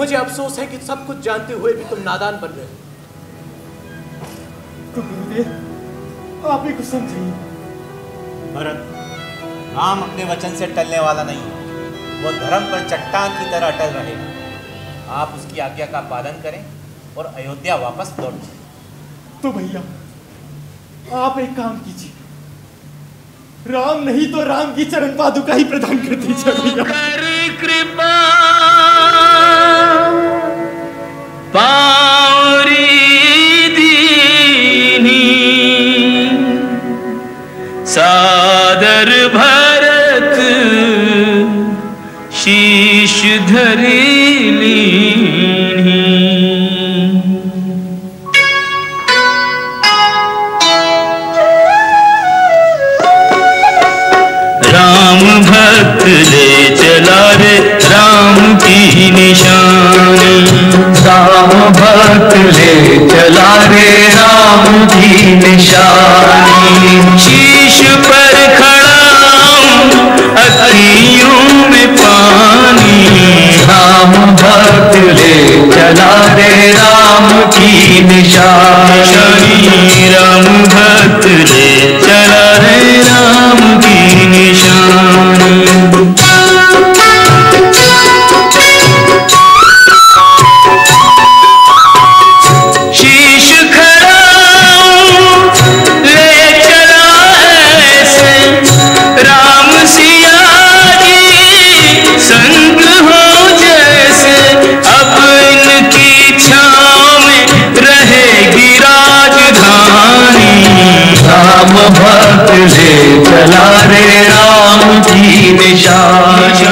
मुझे अफसोस है कि सब कुछ जानते हुए भी तुम नादान बन रहे हो। तो गुरुदेव, आप ही कुछ समझिए। भरत, राम अपने वचन से टलने वाला नहीं है। वो धर्म पर चट्टान की तरह अटल रहेगा। आप उसकी आज्ञा का पालन करें और अयोध्या वापस लौट जाए। तो भैया, आप एक काम कीजिए, राम नहीं तो राम की चरण पादुका ही प्रदान कर दीजिए भैया। कर कृपा पावरी दीनी, सादर भरत शीश धरी लीनी। राम भक्त ले चला रे राम की निशानी, राम भक्त ले चला रे राम की निशानी। शीश पर खड़ा अखियों में पानी, राम भक्त ले चला रे राम की निशानी। राम भक्त ले चला रे राम की निशानी। शीश खड़ा ले चला ऐसे राम सिया जी संग हो जैसे। अब इनकी छाँव में रहेगी राजधानी, राम भक्त ले चला रे राम की निशानी।